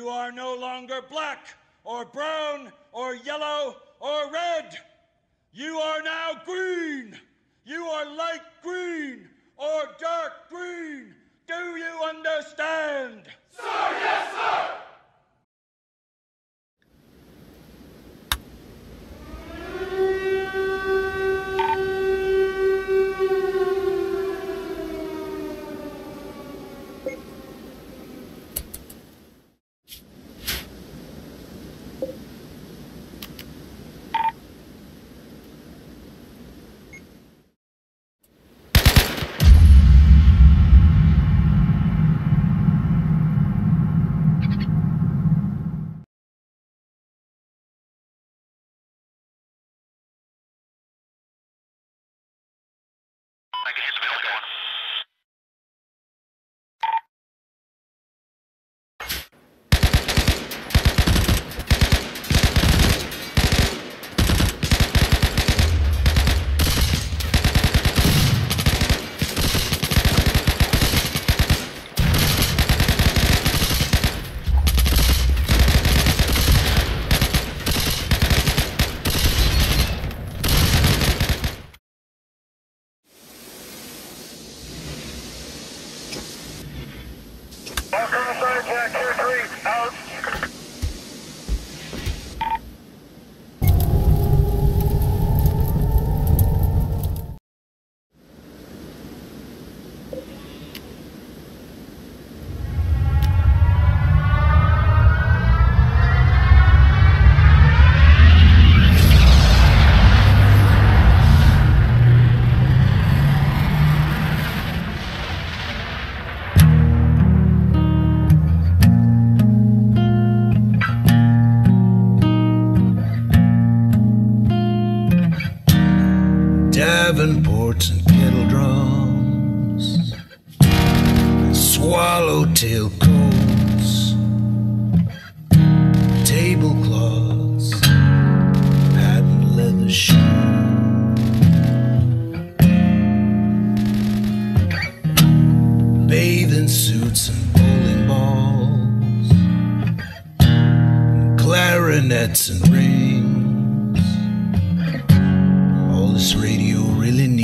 You are no longer black, or brown, or yellow, or red. You are now green. You are light green, or dark green. Do you understand? Sir, yes, sir! I can hit the middle one. Davenports and kettle drums, swallowtail coats, tablecloths, patent leather shoes, bathing suits and bowling balls, clarinets and rings. All this radio really needs